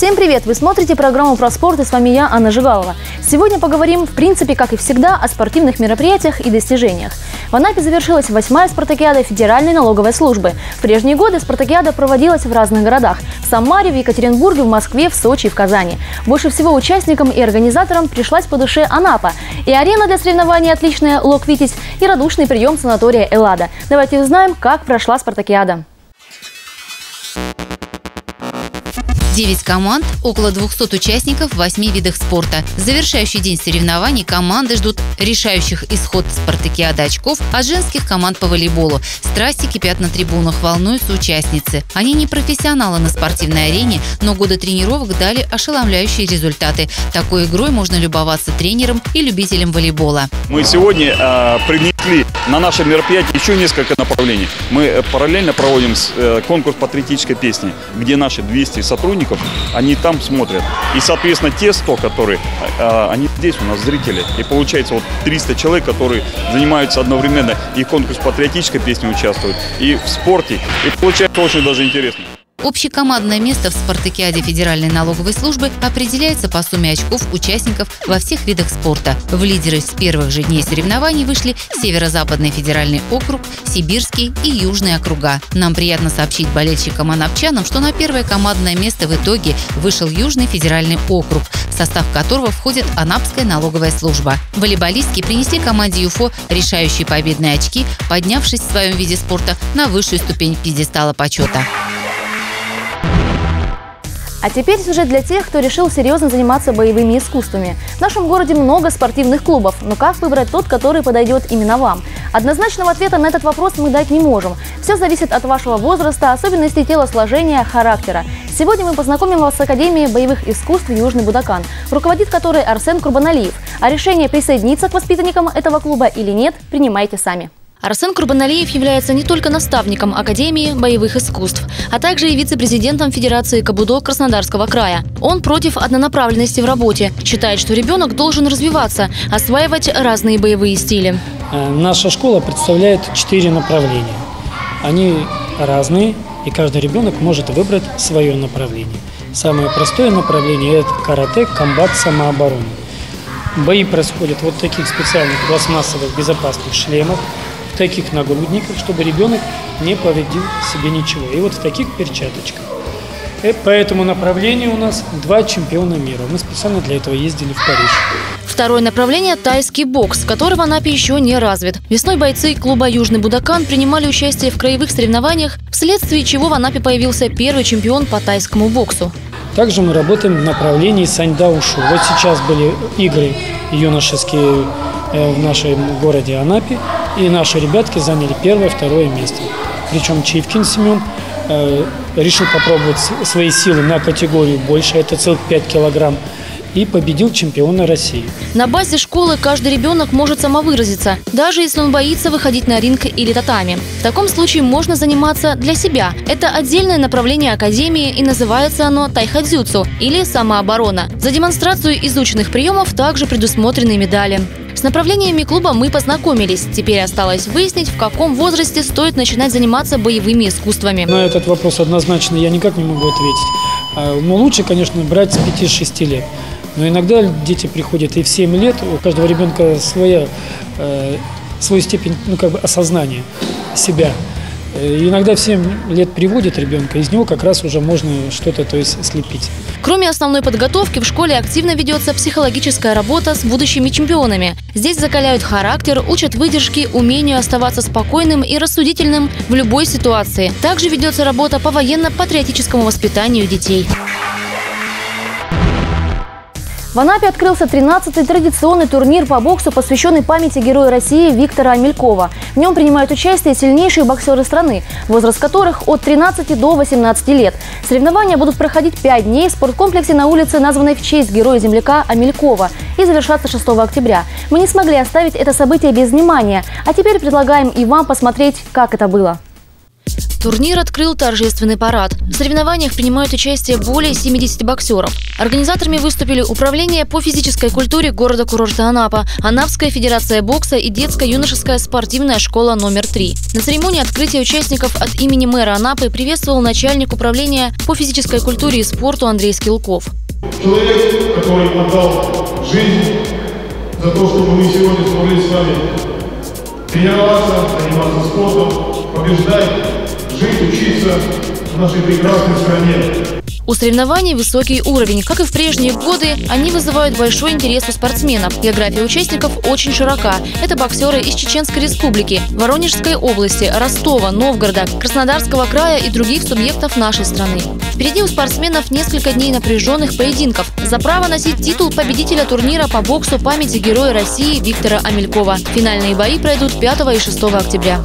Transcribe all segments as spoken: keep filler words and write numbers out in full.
Всем привет! Вы смотрите программу про спорт, и с вами я, Анна Жигалова. Сегодня поговорим, в принципе, как и всегда, о спортивных мероприятиях и достижениях. В Анапе завершилась восьмая спартакиада Федеральной налоговой службы. В прежние годы спартакиада проводилась в разных городах – в Самаре, в Екатеринбурге, в Москве, в Сочи и в Казани. Больше всего участникам и организаторам пришлась по душе Анапа. И арена для соревнований отличная «Лок Витязь», и радушный прием санатория «Эллада». Давайте узнаем, как прошла спартакиада. девять команд, около двухсот участников в восьми видах спорта. В завершающий день соревнований команды ждут решающих исход спартакиады очков от женских команд по волейболу. Страсти кипят на трибунах, волнуются участницы. Они не профессионалы на спортивной арене, но годы тренировок дали ошеломляющие результаты. Такой игрой можно любоваться тренерам и любителям волейбола. Мы сегодня э, принесли на наше мероприятие еще несколько направлений. Мы параллельно проводим э, конкурс патриотической песни, где наши двести сотрудников, они там смотрят. И, соответственно, те сто, которые, э, они здесь у нас зрители. И получается вот триста человек, которые занимаются одновременно и в конкурсе патриотической песни участвуют, и в спорте. И получается очень даже интересно. Общекомандное место в спартакиаде Федеральной налоговой службы определяется по сумме очков участников во всех видах спорта. В лидеры с первых же дней соревнований вышли Северо-Западный федеральный округ, Сибирский и Южный округа. Нам приятно сообщить болельщикам-анапчанам, что на первое командное место в итоге вышел Южный федеральный округ, в состав которого входит Анапская налоговая служба. Волейболистки принесли команде ЮФО решающие победные очки, поднявшись в своем виде спорта на высшую ступень пьедестала почета. А теперь сюжет для тех, кто решил серьезно заниматься боевыми искусствами. В нашем городе много спортивных клубов, но как выбрать тот, который подойдет именно вам? Однозначного ответа на этот вопрос мы дать не можем. Все зависит от вашего возраста, особенностей телосложения, характера. Сегодня мы познакомим вас с Академией боевых искусств «Южный Будакан», руководит которой Арсен Курбаналиев. А решение присоединиться к воспитанникам этого клуба или нет, принимайте сами. Арсен Курбаналиев является не только наставником Академии боевых искусств, а также и вице-президентом Федерации кабудо Краснодарского края. Он против однонаправленности в работе, считает, что ребенок должен развиваться, осваивать разные боевые стили. Наша школа представляет четыре направления. Они разные, и каждый ребенок может выбрать свое направление. Самое простое направление – это карате, комбат, самооборона. Бои происходят вот в таких специальных пластмассовых безопасных шлемах, в таких нагрудниках, чтобы ребенок не повредил себе ничего. И вот в таких перчаточках. И по этому направлению у нас два чемпиона мира. Мы специально для этого ездили в Париж. Второе направление – тайский бокс, который в Анапе еще не развит. Весной бойцы клуба «Южный Будакан» принимали участие в краевых соревнованиях, вследствие чего в Анапе появился первый чемпион по тайскому боксу. Также мы работаем в направлении саньда-ушу. Вот сейчас были игры юношеские в нашем городе Анапе, и наши ребятки заняли первое, второе место. Причем Чивкин Семен э, решил попробовать свои силы на категорию больше, это целых пять килограмм, и победил чемпиона России. На базе школы каждый ребенок может самовыразиться, даже если он боится выходить на ринг или татами. В таком случае можно заниматься для себя. Это отдельное направление Академии, и называется оно тайха-дзюцу или самооборона. За демонстрацию изученных приемов также предусмотрены медали. С направлениями клуба мы познакомились. Теперь осталось выяснить, в каком возрасте стоит начинать заниматься боевыми искусствами. На этот вопрос однозначно я никак не могу ответить. Но лучше, конечно, брать с пяти-шести лет. Но иногда дети приходят и в семь лет, у каждого ребенка своя, э, свой степень, ну, как бы осознания себя. И иногда в семь лет приводят ребенка, из него как раз уже можно что-то, то есть, слепить. Кроме основной подготовки, в школе активно ведется психологическая работа с будущими чемпионами. Здесь закаляют характер, учат выдержке, умению оставаться спокойным и рассудительным в любой ситуации. Также ведется работа по военно-патриотическому воспитанию детей. В Анапе открылся тринадцатый традиционный турнир по боксу, посвященный памяти героя России Виктора Амелькова. В нем принимают участие сильнейшие боксеры страны, возраст которых от тринадцати до восемнадцати лет. Соревнования будут проходить пять дней в спорткомплексе на улице, названной в честь героя-земляка Амелькова, и завершаться шестого октября. Мы не смогли оставить это событие без внимания, а теперь предлагаем и вам посмотреть, как это было. Турнир открыл торжественный парад. В соревнованиях принимают участие более семидесяти боксеров. Организаторами выступили Управление по физической культуре города-курорта Анапа, Анапская федерация бокса и детско-юношеская спортивная школа номер три. На церемонии открытия участников от имени мэра Анапы приветствовал начальник управления по физической культуре и спорту Андрей Скилков. Человек, который отдал жизнь за то, чтобы мы сегодня смогли с вами тренироваться, заниматься спортом, побеждать, жить, учиться в нашей прекрасной стране. У соревнований высокий уровень. Как и в прежние годы, они вызывают большой интерес у спортсменов. География участников очень широка. Это боксеры из Чеченской республики, Воронежской области, Ростова, Новгорода, Краснодарского края и других субъектов нашей страны. Впереди у спортсменов несколько дней напряженных поединков за право носить титул победителя турнира по боксу памяти Героя России Виктора Амелькова. Финальные бои пройдут пятого и шестого октября.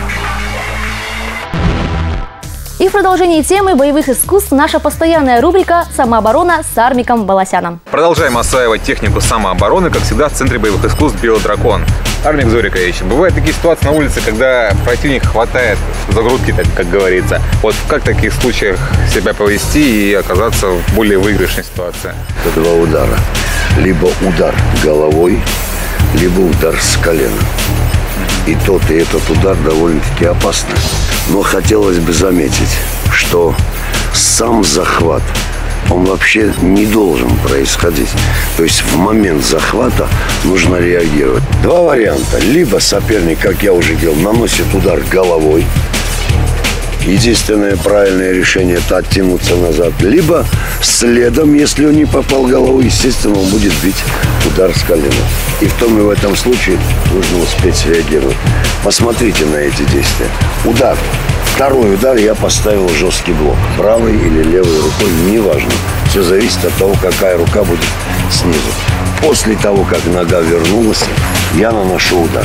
И в продолжении темы боевых искусств наша постоянная рубрика «Самооборона» с Армиком Баласяном. Продолжаем осваивать технику самообороны, как всегда, в Центре боевых искусств «Биодракон». Армик Зорикович, бывают такие ситуации на улице, когда противник хватает за грудки, так как говорится. Вот как в таких случаях себя повести и оказаться в более выигрышной ситуации? Это два удара. Либо удар головой, либо удар с колена. И тот, и этот удар довольно-таки опасны. Но хотелось бы заметить, что сам захват, он вообще не должен происходить. То есть в момент захвата нужно реагировать. Два варианта. Либо соперник, как я уже говорил, наносит удар головой. Единственное правильное решение – это оттянуться назад. Либо следом, если он не попал головой, естественно, он будет бить удар с колена. И в том и в этом случае нужно успеть среагировать. Посмотрите на эти действия. Удар. Второй удар я поставил жесткий блок. Правой или левой рукой, неважно. Все зависит от того, какая рука будет снизу. После того, как нога вернулась, я наношу удар.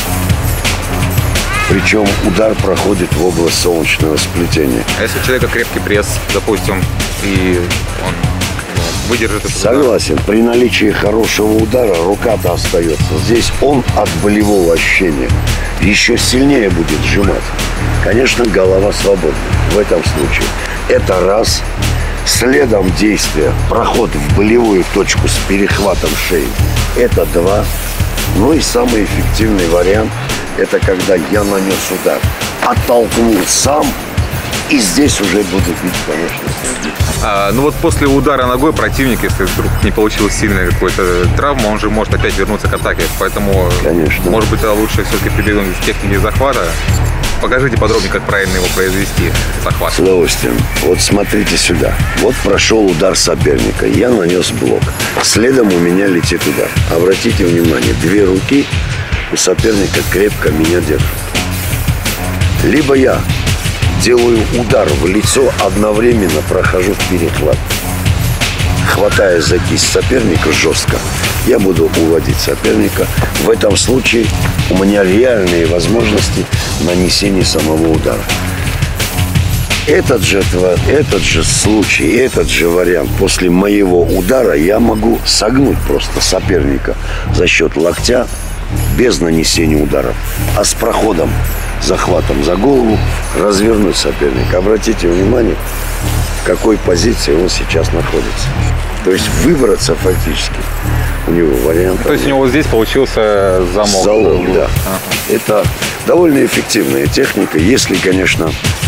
Причем удар проходит в область солнечного сплетения. А если у человека крепкий пресс, допустим, и он выдержит этот Согласен. Удар? При наличии хорошего удара рука-то остается. Здесь он от болевого ощущения еще сильнее будет сжимать. Конечно, голова свободна в этом случае. Это раз. Следом действия, проход в болевую точку с перехватом шеи. Это два. Ну и самый эффективный вариант – это когда я нанес удар, оттолкнул сам, и здесь уже буду бить, конечно. А, ну вот после удара ногой противник, если вдруг не получил сильной какой-то травмы, он же может опять вернуться к атаке. Поэтому, конечно, может быть, лучше все-таки прибегнуть к технике захвата. Покажите подробнее, как правильно его произвести, захват. С удовольствием. Вот смотрите сюда. Вот прошел удар соперника. Я нанес блок. Следом у меня летит удар. Обратите внимание, две руки у соперника крепко меня держат. Либо я делаю удар в лицо, одновременно прохожу в перехват. Хватая за кисть соперника жестко, я буду уводить соперника. В этом случае у меня реальные возможности нанесения самого удара. Этот же, этот же случай, этот же вариант, после моего удара я могу согнуть просто соперника за счет локтя без нанесения ударов, а с проходом, захватом за голову развернуть соперника. Обратите внимание, в какой позиции он сейчас находится. То есть выбраться фактически у него вариант. То есть у него вот здесь получился замок. Залог, да. Ага. Это довольно эффективная техника, если, конечно,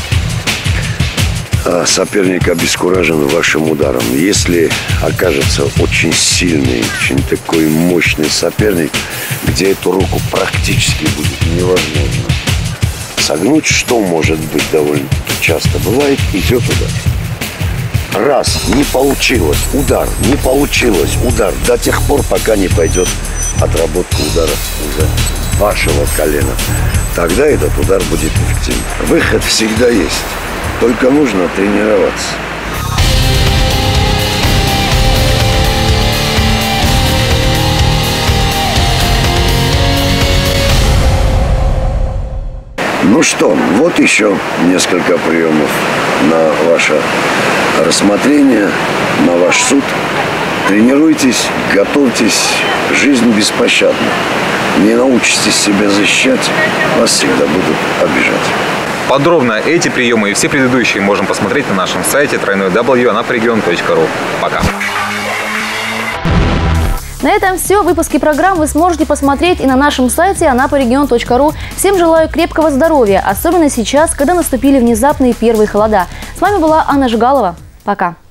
соперник обескуражен вашим ударом. Если окажется очень сильный, очень такой мощный соперник, где эту руку практически будет невозможно согнуть, что может быть довольно-таки часто бывает, идет удар. Раз, не получилось, удар, не получилось, удар, до тех пор, пока не пойдет отработка удара уже вашего колена. Тогда этот удар будет эффективен. Выход всегда есть, только нужно тренироваться. Ну что, вот еще несколько приемов на ваше рассмотрение, на ваш суд. Тренируйтесь, готовьтесь, жизнь беспощадна. Не научитесь себя защищать, вас всегда будут обижать. Подробно эти приемы и все предыдущие можем посмотреть на нашем сайте дабл ю дабл ю дабл ю точка анапарегион точка ру. Пока. На этом все. Выпуски программ вы сможете посмотреть и на нашем сайте анапарегион точка ру. Всем желаю крепкого здоровья, особенно сейчас, когда наступили внезапные первые холода. С вами была Анна Жигалова. Пока.